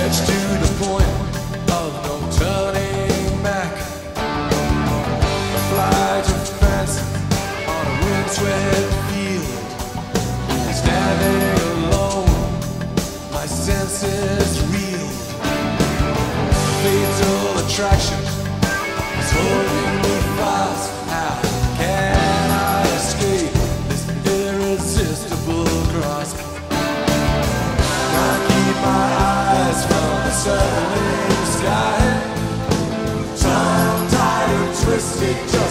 stretched to the point of no turning back. A flight of fancy on a windswept field. Standing alone, my senses reeled. Fatal attraction is holding me fast. How can I escape this irresistible grasp? Can't keep my eyes from the circling sky. Tongue-tied and twisted.